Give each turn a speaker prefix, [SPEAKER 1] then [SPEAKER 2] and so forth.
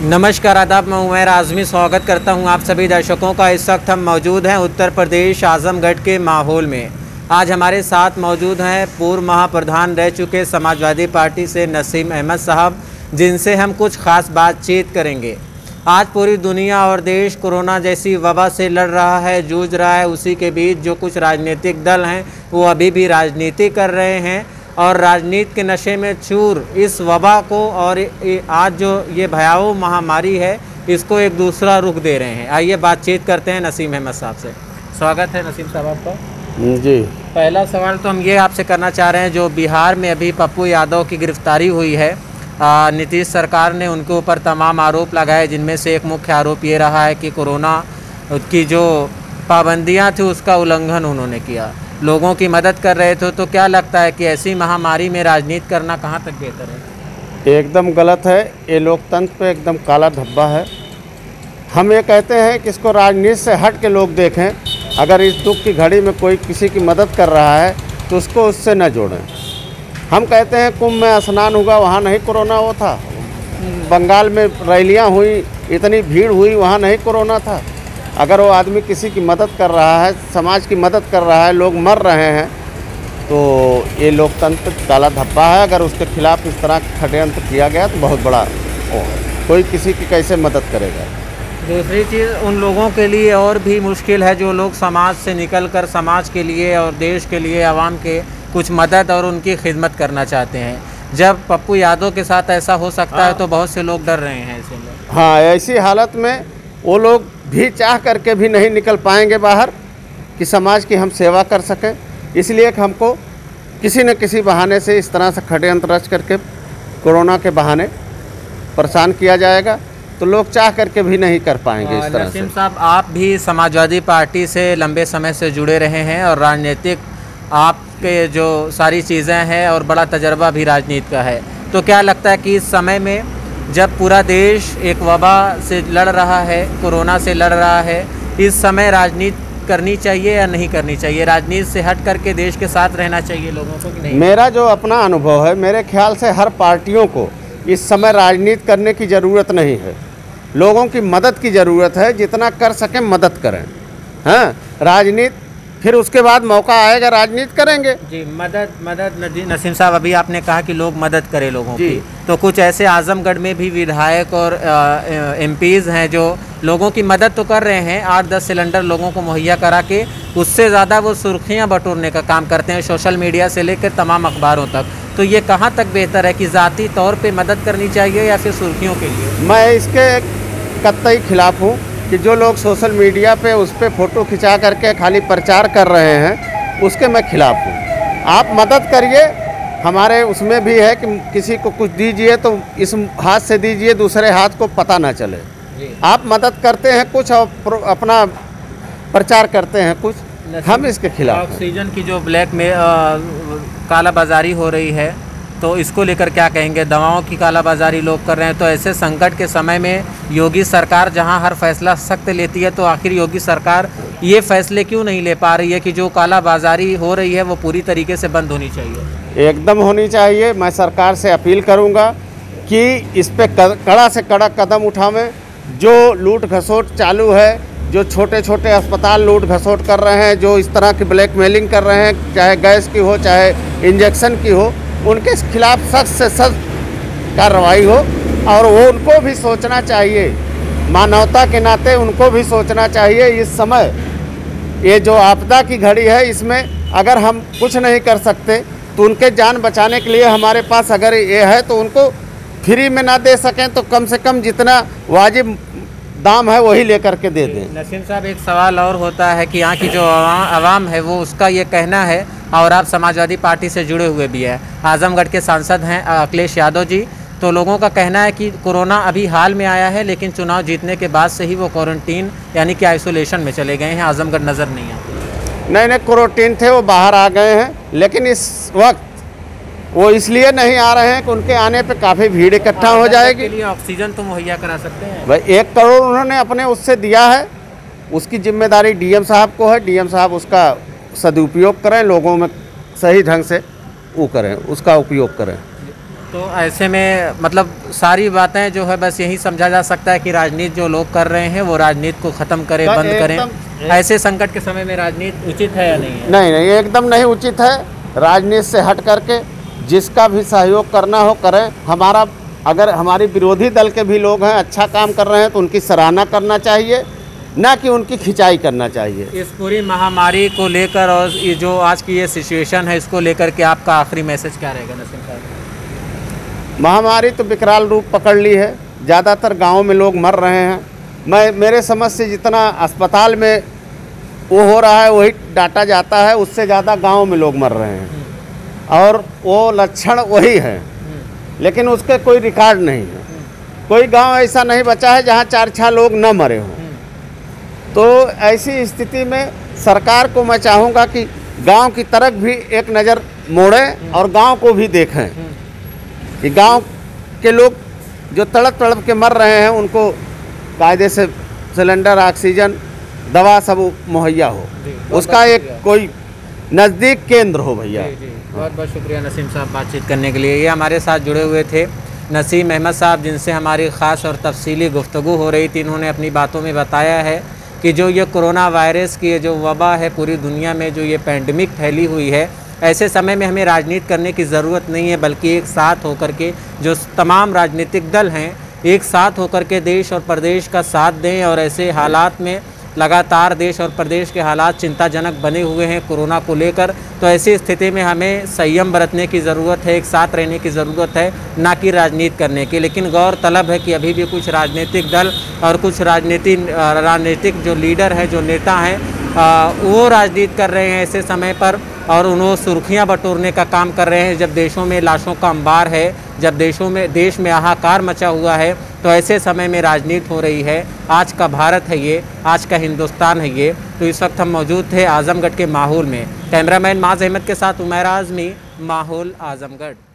[SPEAKER 1] नमस्कार आदाब, मैं उमैर आज़मी स्वागत करता हूं आप सभी दर्शकों का। इस वक्त हम मौजूद हैं उत्तर प्रदेश आज़मगढ़ के माहौल में। आज हमारे साथ मौजूद हैं पूर्व महाप्रधान रह चुके समाजवादी पार्टी से नसीम अहमद साहब, जिनसे हम कुछ ख़ास बातचीत करेंगे। आज पूरी दुनिया और देश कोरोना जैसी वबा से लड़ रहा है, जूझ रहा है। उसी के बीच जो कुछ राजनीतिक दल हैं वो अभी भी राजनीति कर रहे हैं और राजनीति के नशे में चूर इस वबा को और आज जो ये भयावह महामारी है इसको एक दूसरा रुख दे रहे हैं। आइए बातचीत करते हैं नसीम अहमद साहब से। स्वागत है नसीम साहब आपका।
[SPEAKER 2] जी,
[SPEAKER 1] पहला सवाल तो हम ये आपसे करना चाह रहे हैं, जो बिहार में अभी पप्पू यादव की गिरफ्तारी हुई है, नीतीश सरकार ने उनके ऊपर तमाम आरोप लगाए, जिनमें से एक मुख्य आरोप ये रहा है कि कोरोना की जो पाबंदियाँ थी उसका उल्लंघन उन्होंने किया, लोगों की मदद कर रहे थे। तो क्या लगता है कि ऐसी महामारी में राजनीति करना कहाँ तक बेहतर है?
[SPEAKER 2] एकदम गलत है। ये लोकतंत्र पे एकदम काला धब्बा है। हम ये कहते हैं कि इसको राजनीति से हट के लोग देखें। अगर इस दुख की घड़ी में कोई किसी की मदद कर रहा है तो उसको उससे न जोड़ें। हम कहते हैं कुंभ में स्नान हुआ, वहाँ नहीं कोरोना वो था। बंगाल में रैलियाँ हुई, इतनी भीड़ हुई, वहाँ नहीं कोरोना था। अगर वो आदमी किसी की मदद कर रहा है, समाज की मदद कर रहा है, लोग मर रहे हैं, तो ये लोकतंत्र काला धब्बा है। अगर उसके खिलाफ इस तरह षड्यंत्र किया गया तो बहुत बड़ा कोई किसी की कैसे मदद करेगा।
[SPEAKER 1] दूसरी चीज़, उन लोगों के लिए और भी मुश्किल है जो लोग समाज से निकलकर समाज के लिए और देश के लिए, आवाम के कुछ मदद और उनकी खिदमत करना चाहते हैं। जब पप्पू यादव के साथ ऐसा हो सकता है तो बहुत से लोग डर रहे हैं ऐसे में।
[SPEAKER 2] हाँ, ऐसी हालत में वो लोग भी चाह करके भी नहीं निकल पाएंगे बाहर कि समाज की हम सेवा कर सकें। इसलिए कि हमको किसी न किसी बहाने से इस तरह से षड्यंत्र रच करके कोरोना के बहाने परेशान किया जाएगा, तो लोग चाह करके भी नहीं कर पाएंगे इस तरह से।
[SPEAKER 1] नसीम साहब, आप भी समाजवादी पार्टी से लंबे समय से जुड़े रहे हैं और राजनीतिक आपके जो सारी चीज़ें हैं और बड़ा तजर्बा भी राजनीति का है, तो क्या लगता है कि इस समय में जब पूरा देश एक वबा से लड़ रहा है, कोरोना से लड़ रहा है, इस समय राजनीति करनी चाहिए या नहीं करनी चाहिए? राजनीति से हट करके देश के साथ रहना चाहिए लोगों को कि नहीं?
[SPEAKER 2] मेरा जो अपना अनुभव है, मेरे ख्याल से हर पार्टियों को इस समय राजनीति करने की ज़रूरत नहीं है। लोगों की मदद की ज़रूरत है। जितना कर सकें मदद करें। हाँ, राजनीति फिर उसके बाद मौका आएगा राजनीति करेंगे।
[SPEAKER 1] जी, मदद नसीम साहब, अभी आपने कहा कि लोग मदद करें लोगों की, तो कुछ ऐसे आजमगढ़ में भी विधायक और एमपीज़ हैं जो लोगों की मदद तो कर रहे हैं, 8-10 सिलेंडर लोगों को मुहैया करा के, उससे ज़्यादा वो सुर्खियां बटोरने का काम करते हैं सोशल मीडिया से लेकर तमाम अखबारों तक। तो ये कहाँ तक बेहतर है कि ज़ाती तौर पर मदद करनी चाहिए या फिर सुर्खियों के लिए?
[SPEAKER 2] मैं इसके कतई खिलाफ हूँ कि जो लोग सोशल मीडिया पे उस पर फ़ोटो खिंचा करके खाली प्रचार कर रहे हैं, उसके मैं खिलाफ हूँ। आप मदद करिए। हमारे उसमें भी है कि किसी को कुछ दीजिए तो इस हाथ से दीजिए, दूसरे हाथ को पता ना चले। आप मदद करते हैं कुछ और अपना प्रचार करते हैं कुछ, हम इसके खिलाफ।
[SPEAKER 1] ऑक्सीजन की जो ब्लैक में कालाबाजारी हो रही है, तो इसको लेकर क्या कहेंगे? दवाओं की कालाबाजारी लोग कर रहे हैं, तो ऐसे संकट के समय में योगी सरकार जहां हर फैसला सख्त लेती है, तो आखिर योगी सरकार ये फैसले क्यों नहीं ले पा रही है कि जो कालाबाजारी हो रही है वो पूरी तरीके से बंद होनी चाहिए?
[SPEAKER 2] एकदम होनी चाहिए। मैं सरकार से अपील करूंगा कि इस पे कड़ा से कड़ा कदम उठावें। जो लूट घसोट चालू है, जो छोटे छोटे अस्पताल लूट घसोट कर रहे हैं, जो इस तरह की ब्लैकमेलिंग कर रहे हैं, चाहे गैस की हो चाहे इंजेक्शन की हो, उनके खिलाफ सख्त से सख्त कार्रवाई हो। और वो उनको भी सोचना चाहिए, मानवता के नाते उनको भी सोचना चाहिए। इस समय ये जो आपदा की घड़ी है, इसमें अगर हम कुछ नहीं कर सकते तो उनके जान बचाने के लिए हमारे पास अगर ये है तो उनको फ्री में ना दे सकें तो कम से कम जितना वाजिब दाम है वही लेकर के दे दें।
[SPEAKER 1] नसीम साहब, एक सवाल और होता है कि यहाँ की जो आवाम है वो उसका ये कहना है, और आप समाजवादी पार्टी से जुड़े हुए भी हैं, आजमगढ़ के सांसद हैं अखिलेश यादव जी, तो लोगों का कहना है कि कोरोना अभी हाल में आया है, लेकिन चुनाव जीतने के बाद से ही वो क्वारंटीन यानी कि आइसोलेशन में चले गए हैं, आजमगढ़ नज़र नहीं आते।
[SPEAKER 2] नहीं, क्वारंटीन थे, वो बाहर आ गए हैं। लेकिन इस वक्त वो इसलिए नहीं आ रहे हैं कि उनके आने पे काफ़ी भीड़ इकट्ठा हो जाएगी।
[SPEAKER 1] के लिए ऑक्सीजन तो मुहैया करा सकते हैं
[SPEAKER 2] भाई। 1 करोड़ उन्होंने अपने उससे दिया है, उसकी जिम्मेदारी डीएम साहब को है। डीएम साहब उसका सदुपयोग करें, लोगों में सही ढंग से वो करें, उसका उपयोग करें।
[SPEAKER 1] तो ऐसे में मतलब सारी बातें जो है बस यही समझा जा सकता है कि राजनीति जो लोग कर रहे हैं वो राजनीति को ख़त्म करें, बंद करें। ऐसे संकट के समय में राजनीति उचित है या नहीं है?
[SPEAKER 2] नहीं नहीं, एकदम नहीं उचित है। राजनीति से हट करके जिसका भी सहयोग करना हो करें। हमारा अगर हमारी विरोधी दल के भी लोग हैं, अच्छा काम कर रहे हैं तो उनकी सराहना करना चाहिए, ना कि उनकी खिंचाई करना चाहिए।
[SPEAKER 1] इस पूरी महामारी को लेकर और ये जो आज की ये सिचुएशन है इसको लेकर के आपका आखिरी मैसेज क्या रहेगा नसीम साहब?
[SPEAKER 2] महामारी तो विकराल रूप पकड़ ली है, ज़्यादातर गाँव में लोग मर रहे हैं। मेरे समझ से जितना अस्पताल में वो हो रहा है वही डाटा जाता है, उससे ज़्यादा गांव में लोग मर रहे हैं और वो लक्षण वही है, लेकिन उसके कोई रिकॉर्ड नहीं है। कोई गांव ऐसा नहीं बचा है जहां 4-6 लोग न मरे हों। तो ऐसी स्थिति में सरकार को मैं चाहूँगा कि गांव की तरफ भी एक नज़र मोड़ें और गांव को भी देखें कि गांव के लोग जो तड़प तड़प के मर रहे हैं उनको कायदे से सिलेंडर, ऑक्सीजन, दवा सब मुहैया हो, उसका एक कोई नज़दीक केंद्र हो भैया।
[SPEAKER 1] बहुत बहुत शुक्रिया नसीम साहब बातचीत करने के लिए। ये हमारे साथ जुड़े हुए थे नसीम अहमद साहब, जिनसे हमारी ख़ास और तफसीली गुफ्तगू हो रही थी। इन्होंने अपनी बातों में बताया है कि जो ये कोरोना वायरस की जो वबा है पूरी दुनिया में, जो ये पैंडमिक फैली हुई है, ऐसे समय में हमें राजनीति करने की ज़रूरत नहीं है, बल्कि एक साथ होकर के जो तमाम राजनीतिक दल हैं एक साथ होकर के देश और प्रदेश का साथ दें। और ऐसे हालात में लगातार देश और प्रदेश के हालात चिंताजनक बने हुए हैं कोरोना को लेकर, तो ऐसी स्थिति में हमें संयम बरतने की ज़रूरत है, एक साथ रहने की ज़रूरत है, ना कि राजनीति करने की। लेकिन गौरतलब है कि अभी भी कुछ राजनीतिक दल और कुछ राजनीतिक जो लीडर हैं, जो नेता हैं, वो राजनीति कर रहे हैं ऐसे समय पर, और उन्होंने सुर्खियां बटोरने का काम कर रहे हैं। जब देशों में लाशों का अंबार है, जब देश में हाहाकार मचा हुआ है, तो ऐसे समय में राजनीति हो रही है। आज का भारत है ये, आज का हिंदुस्तान है ये। तो इस वक्त हम मौजूद थे आजमगढ़ के माहौल में। कैमरामैन माज अहमद के साथ उमैर आज़मी, माहौल आजमगढ़।